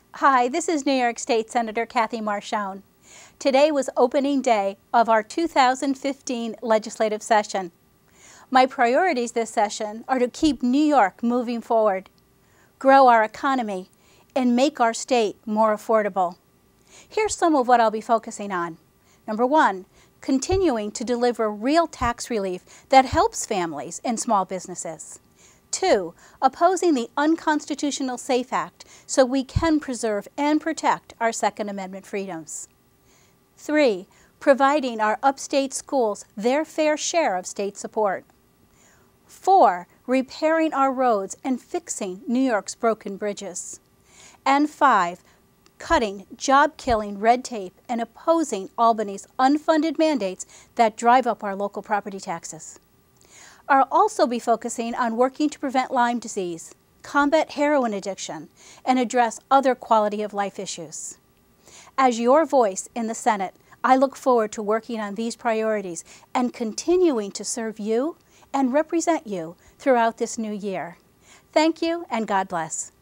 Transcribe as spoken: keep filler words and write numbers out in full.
Hi, this is New York State Senator Kathy Marshone. Today was opening day of our two thousand fifteen legislative session. My priorities this session are to keep New York moving forward, grow our economy, and make our state more affordable. Here's some of what I'll be focusing on. Number one, continuing to deliver real tax relief that helps families and small businesses. Two, opposing the unconstitutional SAFE Act so we can preserve and protect our Second Amendment freedoms. Three, providing our upstate schools their fair share of state support. Four, repairing our roads and fixing New York's broken bridges. And five, cutting job-killing red tape and opposing Albany's unfunded mandates that drive up our local property taxes. I'll also be focusing on working to prevent Lyme disease, combat heroin addiction, and address other quality of life issues. As your voice in the Senate, I look forward to working on these priorities and continuing to serve you and represent you throughout this new year. Thank you, and God bless.